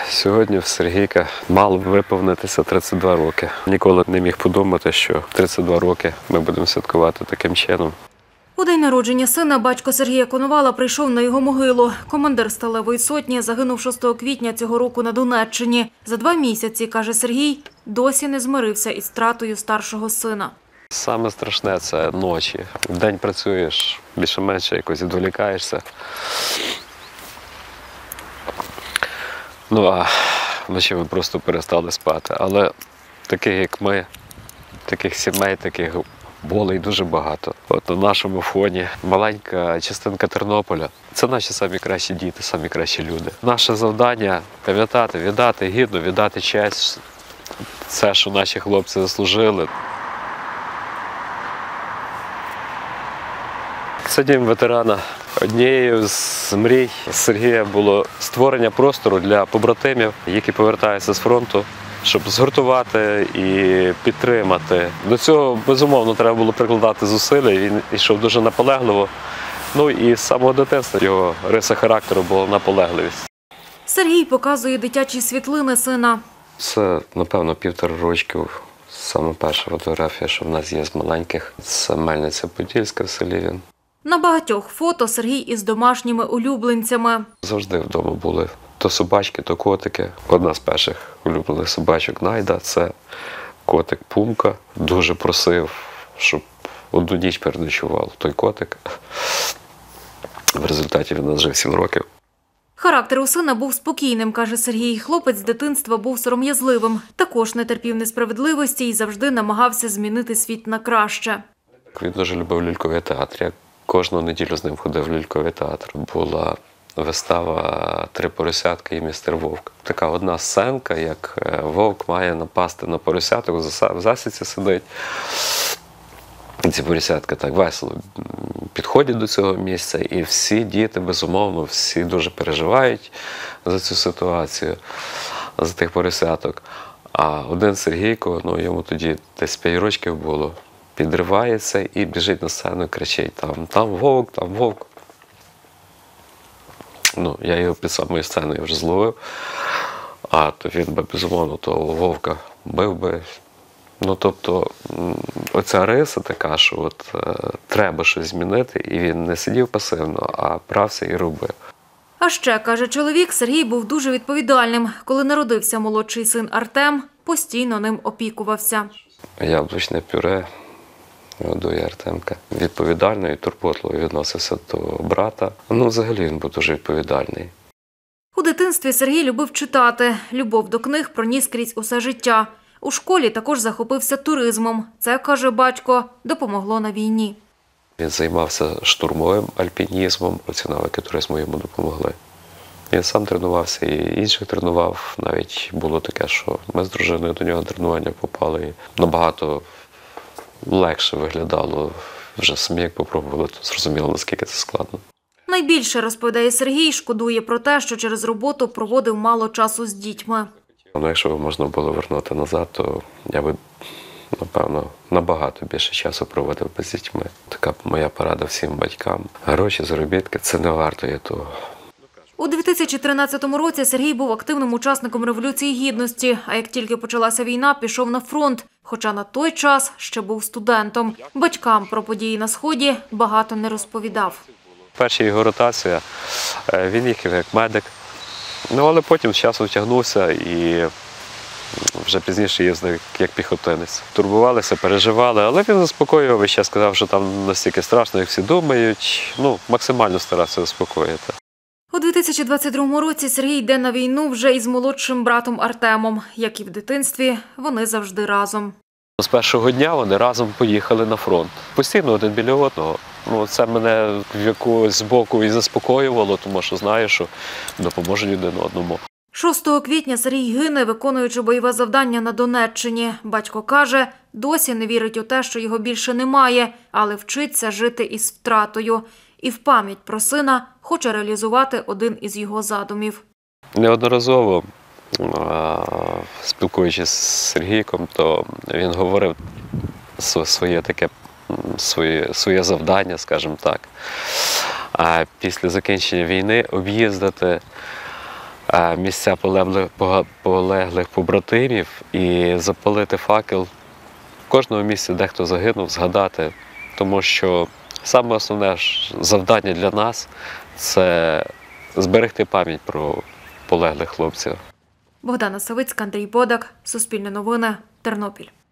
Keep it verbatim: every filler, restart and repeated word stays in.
Сьогодні в Сергійка мало б виповнитися тридцять два роки. Ніколи не міг подумати, що тридцять два роки ми будемо святкувати таким чином. У день народження сина батько Сергія Коновала прийшов на його могилу. Командир Сталевої сотні загинув шостого квітня цього року на Донеччині. За два місяці, каже Сергій, досі не змирився із втратою старшого сина. Саме страшне – це ночі. Вдень працюєш, більше-менше якось відволікаєшся. Ну, а вночі ми просто перестали спати. Але таких, як ми, таких сімей, таких болей дуже багато. От на нашому фоні маленька частинка Тернополя – це наші самі кращі діти, самі кращі люди. Наше завдання – пам'ятати, віддати гідно, віддати честь, все, що наші хлопці заслужили. Це дім ветерана. Однією з мрій Сергія було створення простору для побратимів, які повертаються з фронту, щоб згуртувати і підтримати. До цього, безумовно, треба було прикладати зусилля, він йшов дуже наполегливо. Ну і з самого дитинства його риса характеру була наполегливість. Сергій показує дитячі світлини сина. Це, напевно, півтора рочків. Саме перша фотографія, що в нас є з маленьких. Це Мельниця-Подільська в селі він. На багатьох фото Сергій із домашніми улюбленцями. Завжди вдома були то собачки, то котики. Одна з перших улюблених собачок Найда – це котик Пумка. Дуже просив, щоб одну ніч переночував той котик. В результаті він нас жив сім років. Характер у сина був спокійним, каже Сергій. Хлопець з дитинства був сором'язливим. Також не терпів несправедливості і завжди намагався змінити світ на краще. Він дуже любив ляльковий театр. Я кожну неділю з ним ходив в ляльковий театр. Була вистава «Три поросятка» і «Містер Вовк». Така одна сценка, як вовк має напасти на поросяток, в засідці сидить. Ці поросятка так весело підходять до цього місця, і всі діти, безумовно, всі дуже переживають за цю ситуацію, за тих поросяток. А один Сергійко, ну йому тоді десь п'ять років було, підривається і біжить на сцену і кричить: там, там вовк, там вовк. Ну, я його під самою сценою вже зловив, а то він би, безумовно, того вовка бив би. Ну, тобто, оця риса така, що от, е, треба щось змінити, і він не сидів пасивно, а брався і робив. А ще, каже чоловік, Сергій був дуже відповідальним. Коли народився молодший син Артем, постійно ним опікувався. Яблучне пюре годує Артемка. Відповідально і турботливо відносився до брата. Ну, взагалі він був дуже відповідальний. У дитинстві Сергій любив читати. Любов до книг проніс крізь усе життя. У школі також захопився туризмом. Це, каже батько, допомогло на війні. Він займався штурмовим альпінізмом, оці навики туризму йому допомогли. Він сам тренувався і інших тренував. Навіть було таке, що ми з дружиною до нього на тренування попали. І набагато легше виглядало. Вже самі як попробували, то зрозуміло, наскільки це складно. Найбільше, розповідає Сергій, шкодує про те, що через роботу проводив мало часу з дітьми. Ну, якщо б можна було вернути назад, то я би, напевно, набагато більше часу проводив би з дітьми. Така моя порада всім батькам. Гроші, заробітки – це не варто є того. У дві тисячі тринадцятому році Сергій був активним учасником Революції Гідності, а як тільки почалася війна, пішов на фронт, хоча на той час ще був студентом. Батькам про події на Сході багато не розповідав. Перша його ротація, він їхав як медик, ну, але потім з часом втягнувся і вже пізніше їздив як піхотинець. Турбувалися, переживали, але він заспокоював і ще сказав, що там настільки страшно, як всі думають. Ну, максимально старався заспокоїти. У дві тисячі двадцять другому році Сергій йде на війну вже із молодшим братом Артемом. Як і в дитинстві, вони завжди разом. З першого дня вони разом поїхали на фронт. Постійно один біля одного. Ну, це мене в якогось боку і заспокоювало, тому що знаю, що допоможуть один одному. шостого квітня Сергій гине, виконуючи бойове завдання на Донеччині. Батько каже, досі не вірить у те, що його більше немає, але вчиться жити із втратою. І в пам'ять про сина хоче реалізувати один із його задумів. Неодноразово, спілкуючись з Сергійком, то він говорив своє таке, своє, своє завдання, скажімо так. А після закінчення війни об'їздити е, місця полеглих, пога- полеглих побратимів і запалити факел в кожному місці, де хто загинув, згадати. Тому що саме основне ж завдання для нас – це зберегти пам'ять про полеглих хлопців. Богдана Савицька, Андрій Бодак, Суспільне новини, Тернопіль.